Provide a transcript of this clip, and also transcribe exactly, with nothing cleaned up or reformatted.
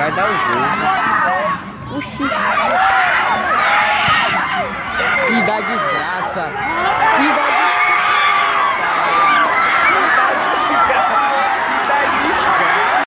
vai dar o gol. Oxi. Filho da desgraça.